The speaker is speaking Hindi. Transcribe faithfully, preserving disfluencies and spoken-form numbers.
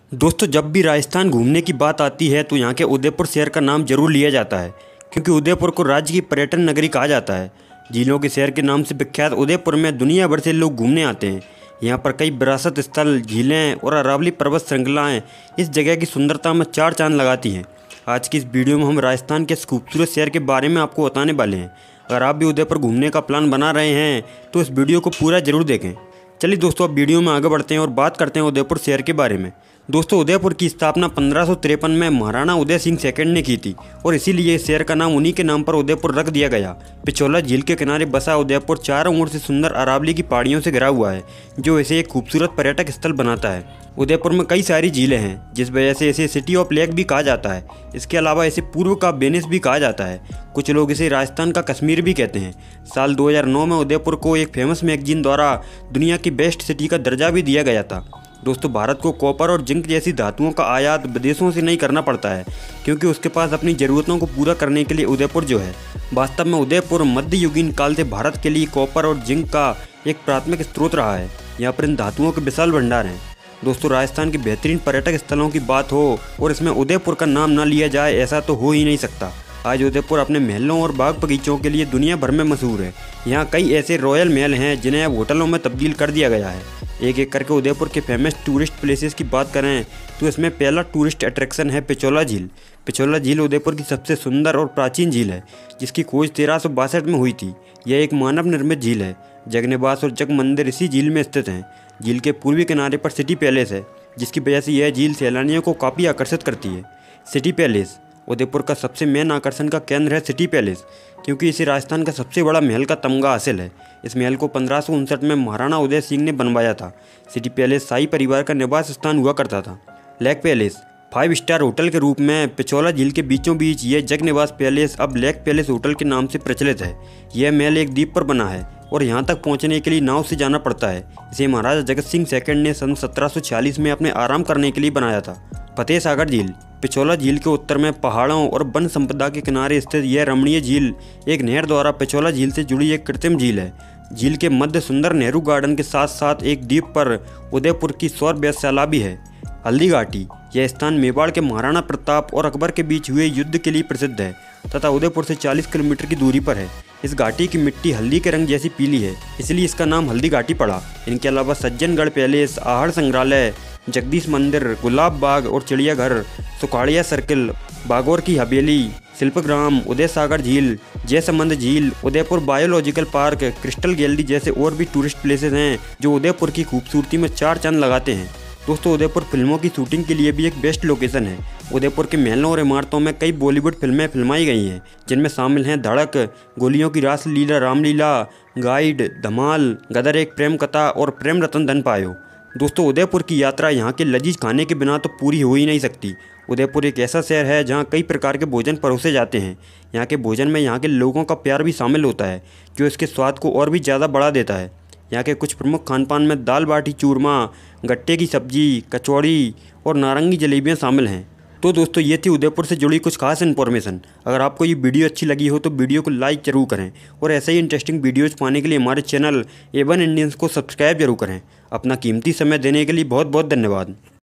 दोस्तों, जब भी राजस्थान घूमने की बात आती है तो यहाँ के उदयपुर शहर का नाम जरूर लिया जाता है, क्योंकि उदयपुर को राज्य की पर्यटन नगरी कहा जाता है। झीलों के शहर के नाम से विख्यात उदयपुर में दुनिया भर से लोग घूमने आते हैं। यहाँ पर कई विरासत स्थल, झीलें और अरावली पर्वत श्रृंखलाएँ इस जगह की सुंदरता में चार चांद लगाती हैं। आज की इस वीडियो में हम राजस्थान के इस खूबसूरत शहर के बारे में आपको बताने वाले हैं। अगर आप भी उदयपुर घूमने का प्लान बना रहे हैं तो इस वीडियो को पूरा जरूर देखें। चलिए दोस्तों, अब वीडियो में आगे बढ़ते हैं और बात करते हैं उदयपुर शहर के बारे में। दोस्तों, उदयपुर की स्थापना पंद्रह सौ तिरपन में महाराणा उदय सिंह सेकंड ने की थी और इसीलिए इस शहर का नाम उन्हीं के नाम पर उदयपुर रख दिया गया। पिछोला झील के किनारे बसा उदयपुर चारों ओर से सुंदर अरावली की पहाड़ियों से घिरा हुआ है, जो इसे एक खूबसूरत पर्यटक स्थल बनाता है। उदयपुर में कई सारी झीलें हैं, जिस वजह से इसे सिटी ऑफ लेक भी कहा जाता है। इसके अलावा इसे पूर्व का वेनिस भी कहा जाता है। कुछ लोग इसे राजस्थान का कश्मीर भी कहते हैं। साल दो हज़ार नौ में उदयपुर को एक फेमस मैगजीन द्वारा दुनिया की बेस्ट सिटी का दर्जा भी दिया गया था। दोस्तों, भारत को कॉपर और जिंक जैसी धातुओं का आयात विदेशों से नहीं करना पड़ता है, क्योंकि उसके पास अपनी ज़रूरतों को पूरा करने के लिए उदयपुर जो है, वास्तव में उदयपुर मध्ययुगीन काल से भारत के लिए कॉपर और जिंक का एक प्राथमिक स्रोत रहा है। यहाँ पर इन धातुओं के विशाल भंडार हैं। दोस्तों, राजस्थान के बेहतरीन पर्यटक स्थलों की बात हो और इसमें उदयपुर का नाम ना लिया जाए, ऐसा तो हो ही नहीं सकता। आज उदयपुर अपने महलों और बाग बगीचों के लिए दुनिया भर में मशहूर है। यहाँ कई ऐसे रॉयल महल हैं जिन्हें अब होटलों में तब्दील कर दिया गया है। एक एक करके उदयपुर के फेमस टूरिस्ट प्लेसेस की बात करें तो इसमें पहला टूरिस्ट अट्रैक्शन है पिछोला झील। पिछोला झील उदयपुर की सबसे सुंदर और प्राचीन झील है, जिसकी खोज तेरह सौ बासठ में हुई थी। यह एक मानव निर्मित झील है। जगन्नाथ और जग मंदिर इसी झील में स्थित हैं। झील के पूर्वी किनारे पर सिटी पैलेस है, जिसकी वजह से यह झील सैलानियों को काफ़ी आकर्षित करती है। सिटी पैलेस उदयपुर का सबसे मेन आकर्षण का केंद्र है। सिटी पैलेस, क्योंकि इसे राजस्थान का सबसे बड़ा महल का तमगा हासिल है। इस महल को पंद्रह सौ उनसठ में महाराणा उदय सिंह ने बनवाया था। सिटी पैलेस शाही परिवार का निवास स्थान हुआ करता था। Lake palace five star hotel के रूप में पिछोला झील के बीचों बीच यह जग निवास पैलेस अब लेक पैलेस होटल के नाम से प्रचलित है। यह महल एक द्वीप पर बना है और यहाँ तक पहुँचने के लिए नाव से जाना पड़ता है। इसे महाराजा जगत सिंह सेकंड ने सन सत्रह सौ छियालीस में अपने आराम करने के लिए बनाया था। फतेह सागर झील पिछोला झील के उत्तर में पहाड़ों और वन संपदा के किनारे स्थित यह रमणीय झील एक नहर द्वारा पिछोला झील से जुड़ी एक कृत्रिम झील है। झील के मध्य सुंदर नेहरू गार्डन के साथ साथ एक द्वीप पर उदयपुर की सौर वेधशाला भी है। हल्दी घाटी यह स्थान मेवाड़ के महाराणा प्रताप और अकबर के बीच हुए युद्ध के लिए प्रसिद्ध है तथा उदयपुर से चालीस किलोमीटर की दूरी पर है। इस घाटी की मिट्टी हल्दी के रंग जैसी पीली है, इसलिए इसका नाम हल्दी घाटी पड़ा। इनके अलावा सज्जनगढ़ पैलेस, आहड़ संग्रहालय, जगदीश मंदिर, गुलाब बाग और चिड़ियाघर, सुखाड़िया सर्किल, बागौर की हवेली, शिल्पग्राम, उदय सागर झील, जयसमंद झील, Udaipur biological park, crystal gallery जैसे और भी टूरिस्ट प्लेसेस हैं जो उदयपुर की खूबसूरती में चार चांद लगाते हैं। दोस्तों, उदयपुर फिल्मों की शूटिंग के लिए भी एक बेस्ट लोकेशन है। उदयपुर के महलों और इमारतों में कई बॉलीवुड फिल्में फिल्माई गई हैं, जिनमें शामिल हैं धड़क, गोलियों की रासलीला, रामलीला, गाइड, धमाल, गदर एक प्रेम कथा और प्रेम रतन धन पायो। दोस्तों, उदयपुर की यात्रा यहाँ के लजीज खाने के बिना तो पूरी हो ही नहीं सकती। उदयपुर एक ऐसा शहर है जहाँ कई प्रकार के भोजन परोसे जाते हैं। यहाँ के भोजन में यहाँ के लोगों का प्यार भी शामिल होता है, जो इसके स्वाद को और भी ज़्यादा बढ़ा देता है। यहाँ के कुछ प्रमुख खान पान में दाल बाटी चूरमा, गट्टे की सब्जी, कचौड़ी और नारंगी जलेबियाँ शामिल हैं। तो दोस्तों, ये थी उदयपुर से जुड़ी कुछ खास इन्फॉर्मेशन। अगर आपको ये वीडियो अच्छी लगी हो तो वीडियो को लाइक जरूर करें और ऐसे ही इंटरेस्टिंग वीडियोज़ पाने के लिए हमारे चैनल ए वन इंडियंस को सब्सक्राइब जरूर करें। अपना कीमती समय देने के लिए बहुत बहुत धन्यवाद।